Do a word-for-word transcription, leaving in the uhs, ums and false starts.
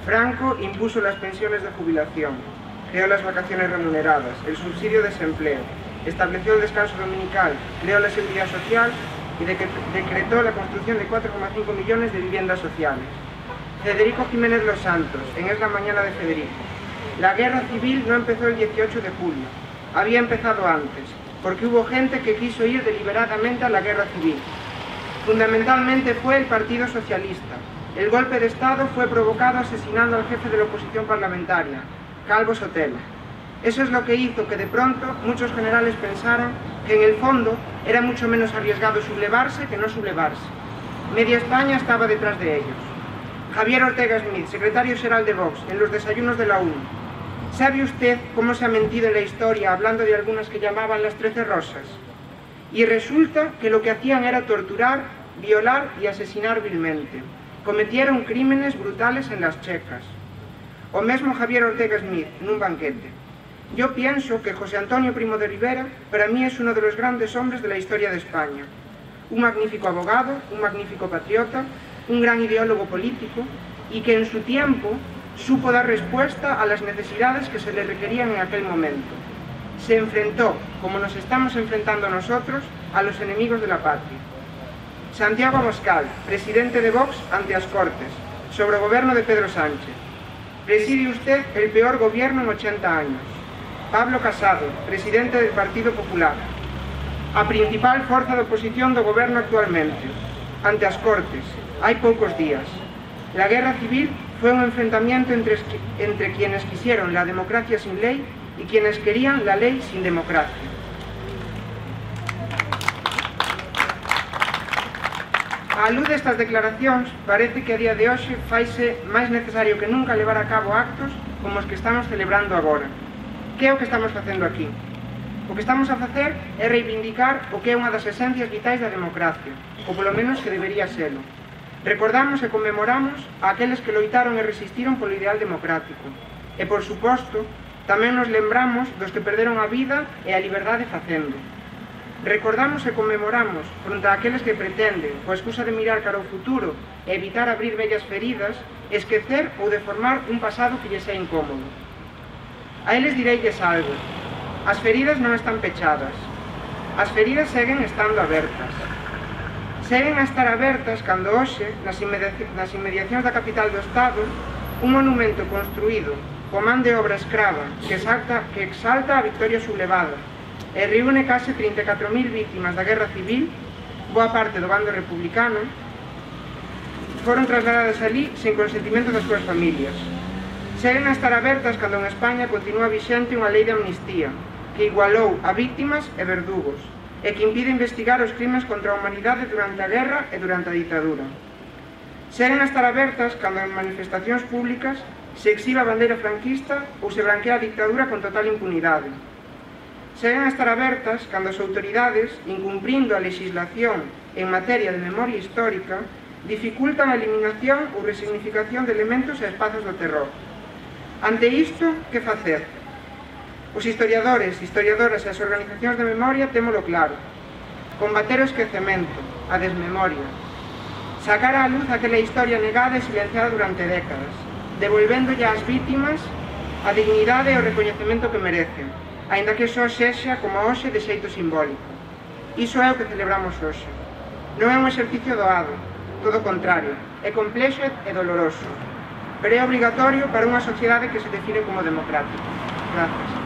Franco impuso las pensiones de jubilación, creó las vacaciones remuneradas, el subsidio de desempleo, estableció el descanso dominical, creó la seguridad social y decretó la construcción de cuatro coma cinco millones de viviendas sociales. Federico Jiménez Los Santos, en Es la mañana de Federico. La guerra civil no empezó el dieciocho de julio, había empezado antes, porque hubo gente que quiso ir deliberadamente a la guerra civil. Fundamentalmente fue el Partido Socialista. El golpe de Estado fue provocado asesinando al jefe de la oposición parlamentaria, Calvo Sotelo. Eso es lo que hizo que de pronto muchos generales pensaran que en el fondo era mucho menos arriesgado sublevarse que no sublevarse. Media España estaba detrás de ellos. Javier Ortega Smith, secretario general de Vox, en los desayunos de la ONU. ¿Sabe usted cómo se ha mentido en la historia hablando de algunas que llamaban las Trece Rosas? Y resulta que lo que hacían era torturar, violar y asesinar vilmente. Cometieron crímenes brutales en las checas. O mesmo Javier Ortega Smith, nun banquete. Yo pienso que José Antonio Primo de Rivera para mí es uno de los grandes hombres de la historia de España. Un magnífico abogado, un magnífico patriota, un gran ideólogo político y que en su tiempo supo dar respuesta a las necesidades que se le requerían en aquel momento. Se enfrentó, como nos estamos enfrentando nosotros, a los enemigos de la patria. Santiago Abascal, presidente de Vox ante as Cortes, sobre o goberno de Pedro Sánchez. Preside usted el peor gobierno en ochenta años. Pablo Casado, presidente del Partido Popular. A principal forza de oposición do goberno actualmente. Ante as Cortes, hai poucos días. La guerra civil fue un enfrentamiento entre, entre quienes quisieron la democracia sin ley y quienes querían la ley sin democracia. A luz destas declaracións, parece que a día de hoxe faise máis necesario que nunca levar a cabo actos como os que estamos celebrando agora. Que é o que estamos facendo aquí? O que estamos a facer é reivindicar o que é unha das esencias vitais da democracia, ou polo menos que debería selo. Recordamos e conmemoramos a aqueles que loitaron e resistiron polo ideal democrático. E, por suposto, tamén nos lembramos dos que perderon a vida e a liberdade facendo. Recordamos e conmemoramos fronte a aqueles que pretenden, coa excusa de mirar cara ao futuro e evitar abrir vellas feridas, esquecer ou deformar un pasado que lles é incómodo. A eles direilles algo. As feridas non están pechadas. As feridas seguen estando abertas. Seguen a estar abertas cando hoxe, nas inmediacións da capital do Estado, un monumento construído co man de obra escrava que exalta, que exalta a victoria sublevada e reúne case trinta e catro mil vítimas da guerra civil, boa parte do bando republicano, foron trasladadas ali sen consentimento das súas familias. Seguen a estar abertas cando en España continúa vixente unha lei de amnistía que igualou a vítimas e verdugos e que impide investigar os crimes contra a humanidade durante a guerra e durante a ditadura. Seguen a estar abertas cando en manifestacións públicas se exhibe a bandeira franquista ou se branquea a dictadura con total impunidade. Seguen a estar abertas cando as autoridades, incumprindo a legislación en materia de memoria histórica, dificultan a eliminación ou resignificación de elementos e espazos do terror. Ante isto, que facer? Os historiadores, historiadoras e as organizacións de memoria témolo claro. Combater o esquecemento, a desmemoria. Sacar á luz aquela historia negada e silenciada durante décadas, devolvéndolle ás vítimas a dignidade e o recoñecemento que merecen, aínda que só sexa como hoxe de xeito simbólico. Iso é o que celebramos hoxe. Non é un exercicio doado, todo o contrario, é complexo e doloroso, pero é obrigatorio para unha sociedade que se define como democrática. Gracias.